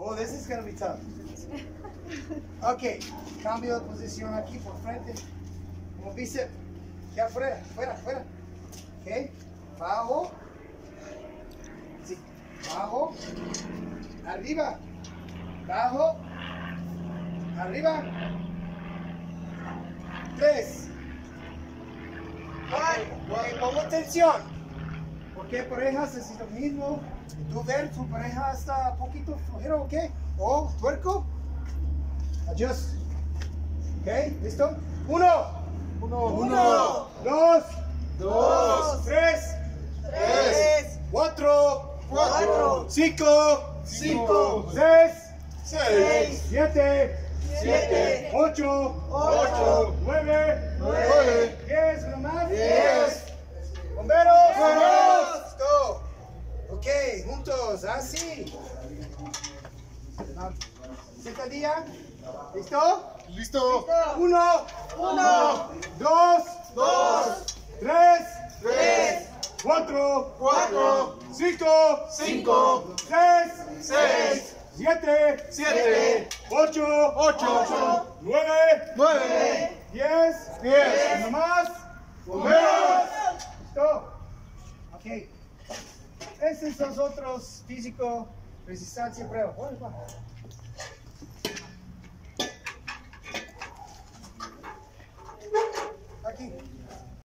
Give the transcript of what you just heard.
Oh, this is gonna be tough. Ok, cambio de posición aquí por frente. Como bíceps. Ya fuera, fuera, fuera. Ok, bajo. Sí, bajo. Arriba. Bajo. Arriba. 3. Ok, pongo tensión. Porque parejas es lo mismo. Tú ver tu pareja está un poquito flojero, ¿ok? O tuerco. Adjust. ¿Ok? ¿Listo? 1. 2. 3. 4. 5. 6. 7. 8. 9. 10. ¿Uno más? ¡Bomberos! Listo. Ok, juntos, así. Sentadilla. ¿Listo? Listo. 1, 2, 3, 4, 5, 6, 7, 8, 9, 10. ¿Uno más? ¡Bomberos! Listo. Ok. Estos son los otros físicos. Resistencia, prueba. Aquí.